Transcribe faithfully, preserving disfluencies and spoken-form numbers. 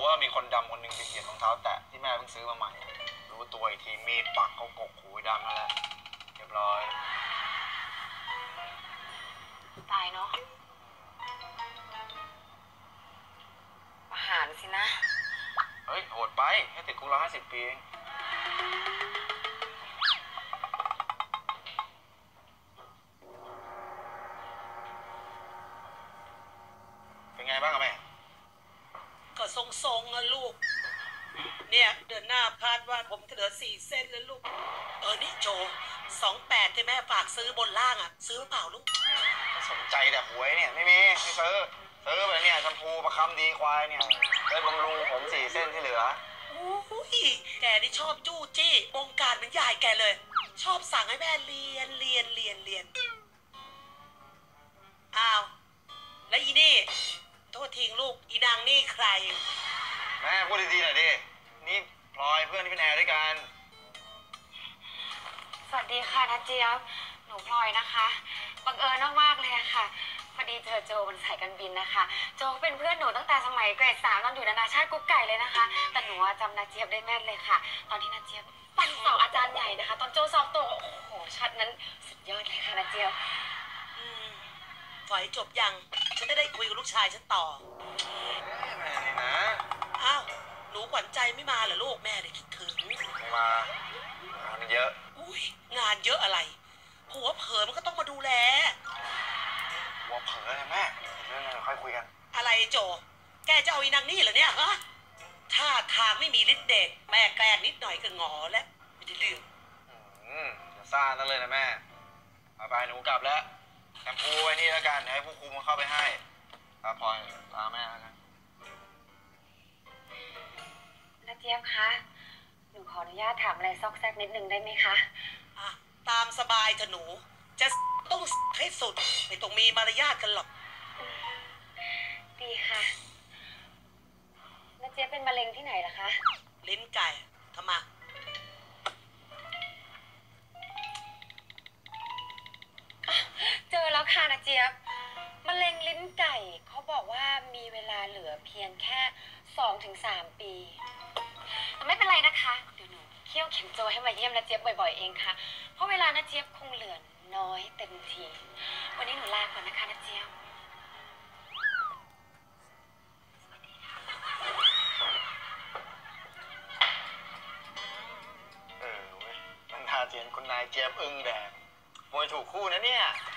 ว่ามีคนดำคนหนึ่งไปเหยียบรองเท้าแตะที่แม่เพิ่งซื้อมาใหม่รู้ตัวอีกทีมีดปักเขากกหูดำนั่นแหละเรียบร้อยตายเนาะประหารสินะเฮ้ยโหดไปให้ติดคุกร้อยห้าสิบปีเองเป็นไงบ้างอะแม่ก็ทรงๆอะลูกเนี่ยเดือนหน้าคาดว่าผมจะเหลือสี่เส้นแล้วลูกเออนี่โจสองแปดที่แม่ฝากซื้อบนล่างอะซื้อเปล่าลูกสนใจแต่หวยเนี่ยไม่มีไม่ซื้อซื้อไปเนี่ยแชมพูประคำดีควายเนี่ยเลยบำรุงผมสี่เส้นที่เหลือโอ้ยแกนี่ชอบจู้จี้วงการมันใหญ่แกเลยชอบสั่งให้แม่เรียนเรียนเรียนเรียนอ้าวแล้วอีนี่โทษทิ้งลูกอีนางนี่ใครแม่พูดดีๆหน่อยดินี่พลอยเพื่อนที่เป็นแอร์ด้วยกันสวัสดีค่ะนัทเจี๊ยบหนูพลอยนะคะบังเอิญมากๆเลยค่ะพอดีเจอโจบนสายการบินนะคะโจเป็นเพื่อนหนูตั้งแต่สมัยเกรดสามตอนอยู่นานาชาติกุ๊กไก่เลยนะคะแต่หนูจำนัทเจี๊ยบได้แม่นเลยค่ะตอนที่นัทเจี๊ยบฟันสอบอาจารย์ใหญ่นะคะตอนโจสอบตกโอ้โหชัดนั้นสุดยอดเลยค่ะนัทเจี๊ยบอืมฝอยจบยังฉันจะได้คุยกับลูกชายฉันต่อแม่นี่นะอ้าวหนูขวัญใจไม่มาเหรอลูกแม่เลยคิดถึงไม่มางานเยอะอุ้ยงานเยอะอะไรผัวเผลอมันก็ต้องมาดูแลผัวเผลอเลยแม่เรื่องนั้นค่อยคุยกันอะไรโจแกจะเอาอีนางนี่เหรอเนี่ยฮะถ้าทางไม่มีฤทธิ์เดชแม่แกล้งนิดหน่อยก็งอแล้วไม่ได้เรื่องอืมจะซ่านั่นเลยนะแม่ไปหนูกลับแล้วแชมพูไว้นี่แล้วกันให้ผู้คุมมันเข้าไปให้ตาพลอยตาแม่แล้วกันนัทเจี๊ยบคะหนูขออนุญาตถามอะไรซอกแซกนิดนึงได้ไหมคะอ่ะตามสบายเถอะหนูจะต้องให้สุดไม่ต้องมีมารยาทกันหรอกดีค่ะนัทเจี๊ยบเป็นมะเร็งที่ไหนล่ะคะลิ้นไก่ทำไมเจอแล้วค่ะนัทเจี๊ยบมะเร็งลิ้นไก่เขาบอกว่ามีเวลาเหลือเพียงแค่สองถึงสามปีแต่ไม่เป็นไรนะคะเดี๋ยวหนูเคี่ยวเข็มโจให้มาเยี่ยมนัทเจี๊ยบบ่อยๆเองค่ะเพราะเวลานัทเจี๊ยบคงเหลือน้อยเต็มทีวันนี้หนูลาก่อนนะคะนัทเจี๊ยบเออเว้ยมันทาเจียนคุณนายเจี๊ยบอึ้งแดงมวยถูกคู่นะเนี่ย